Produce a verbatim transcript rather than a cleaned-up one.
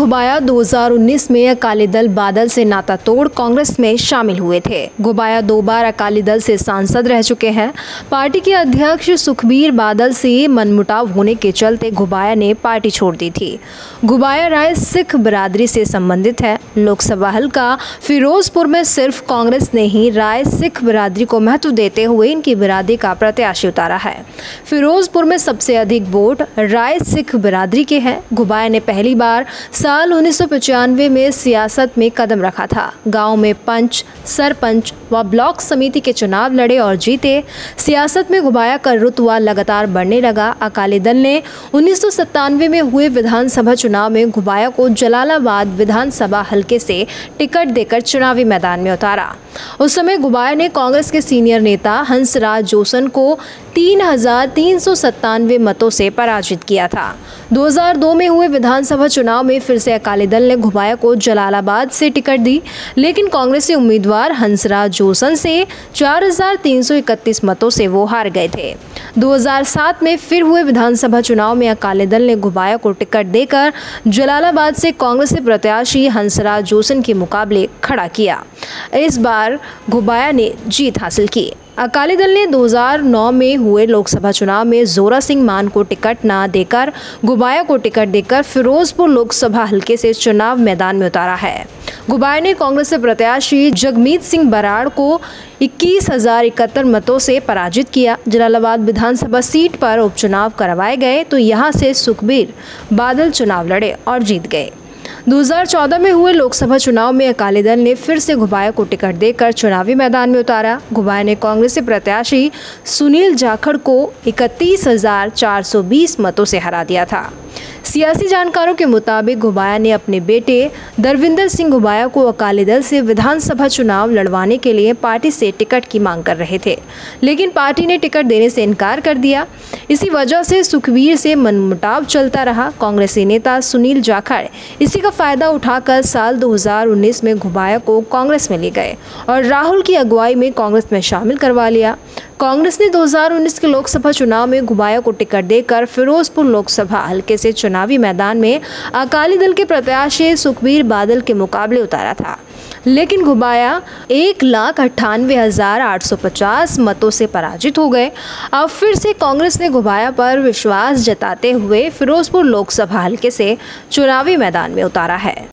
घुबाया दो हज़ार उन्नीस में अकाली दल बादल से नाता तोड़ कांग्रेस में शामिल हुए थे। घुबाया दो बार अकाली दल से सांसद रह चुके हैं। पार्टी के अध्यक्ष सुखबीर बादल से मनमुटाव होने के चलते घुबाया ने पार्टी छोड़ दी थी। घुबाया राय सिख बिरादरी से संबंधित है। लोकसभा हल्का फिरोजपुर में सिर्फ कांग्रेस ने ही राय सिख बिरादरी को महत्व देते हुए इनकी बिरादरी का प्रत्याशी उतारा है। फिरोजपुर में सबसे अधिक वोट राय सिख बिरादरी के हैं। घुबाया ने पहली बार साल उन्नीस सौ पचानवे में सियासत में कदम रखा था। गांव में पंच, सरपंच व ब्लॉक समिति के चुनाव लड़े और जीते। सियासत में घुबाया का रुतबा लगातार बढ़ने लगा। अकाली दल ने उन्नीस सौ सत्तानवे में हुए विधानसभा चुनाव में घुबाया को जलालाबाद विधानसभा हलके से टिकट देकर चुनावी मैदान में उतारा। उस समय घुबाया ने कांग्रेस के सीनियर नेता हंसराज जोसन को तीन हजार तीन सौ सत्तानवे मतों से पराजित किया था। दो हज़ार दो में हुए विधानसभा चुनाव में फिर से अकाली दल ने घुबाया को जलालाबाद से टिकट दी, लेकिन कांग्रेसी उम्मीदवार हंसराज जोसन से चार हजार तीन सौ इकतीस मतों से वो हार गए थे। दो हज़ार सात में फिर हुए विधानसभा चुनाव में अकाली दल ने घुबाया को टिकट देकर जलालाबाद से कांग्रेसी प्रत्याशी हंसराज जोसन के मुकाबले खड़ा किया। इस बार घुबाया ने जीत हासिल की। अकाली दल ने दो हज़ार नौ में हुए लोकसभा चुनाव में जोरा सिंह मान को टिकट न देकर घुबाया को टिकट देकर फिरोजपुर लोकसभा हलके से चुनाव मैदान में उतारा है। घुबाया ने कांग्रेस से प्रत्याशी जगमीत सिंह बराड़ को इक्कीस हजार इकहत्तर मतों से पराजित किया। जलालाबाद विधानसभा सीट पर उपचुनाव करवाए गए तो यहां से सुखबीर बादल चुनाव लड़े और जीत गए। दो हज़ार चौदह में हुए लोकसभा चुनाव में अकाली दल ने फिर से घुबाया को टिकट देकर चुनावी मैदान में उतारा। घुबाया ने कांग्रेसी प्रत्याशी सुनील जाखड़ को इकतीस हजार चार सौ बीस मतों से हरा दिया था। सियासी जानकारों के मुताबिक घुबाया ने अपने बेटे दरविंदर सिंह घुबाया को अकाली दल से विधानसभा चुनाव लड़वाने के लिए पार्टी से टिकट की मांग कर रहे थे, लेकिन पार्टी ने टिकट देने से इनकार कर दिया। इसी वजह से सुखबीर से मनमुटाव चलता रहा। कांग्रेसी नेता सुनील जाखड़ इसी का फायदा उठाकर साल दो हज़ार उन्नीस में घुबाया को कांग्रेस में ले गए और राहुल की अगुवाई में कांग्रेस में शामिल करवा लिया। कांग्रेस ने दो हज़ार उन्नीस के लोकसभा चुनाव में घुबाया को टिकट देकर फिरोजपुर लोकसभा हलके से चुनावी मैदान में अकाली दल के प्रत्याशी सुखबीर बादल के मुकाबले उतारा था, लेकिन घुबाया एक लाख अट्ठानवे हजार आठ सौ पचास मतों से पराजित हो गए। अब फिर से कांग्रेस ने घुबाया पर विश्वास जताते हुए फिरोजपुर लोकसभा हलके से चुनावी मैदान में उतारा है।